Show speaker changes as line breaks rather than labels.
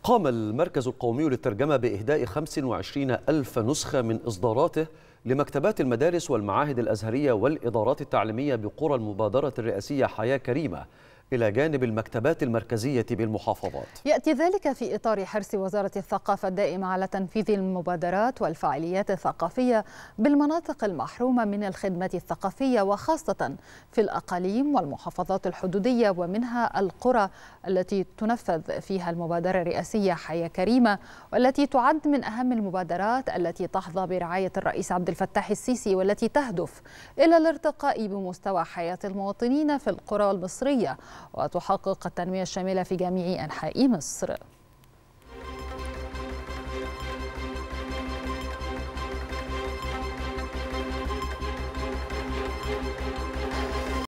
قام المركز القومي للترجمة بإهداء 25 ألف نسخة من إصداراته لمكتبات المدارس والمعاهد الأزهرية والإدارات التعليمية بقرى المبادرة الرئاسية حياة كريمة إلى جانب المكتبات المركزية بالمحافظات.
يأتي ذلك في إطار حرص وزارة الثقافة الدائمة على تنفيذ المبادرات والفعاليات الثقافية بالمناطق المحرومة من الخدمات الثقافية، وخاصة في الأقاليم والمحافظات الحدودية، ومنها القرى التي تنفذ فيها المبادرة الرئاسية حياة كريمة، والتي تعد من أهم المبادرات التي تحظى برعاية الرئيس عبد الفتاح السيسي، والتي تهدف إلى الارتقاء بمستوى حياة المواطنين في القرى المصرية وتحقق التنمية الشاملة في جميع أنحاء مصر.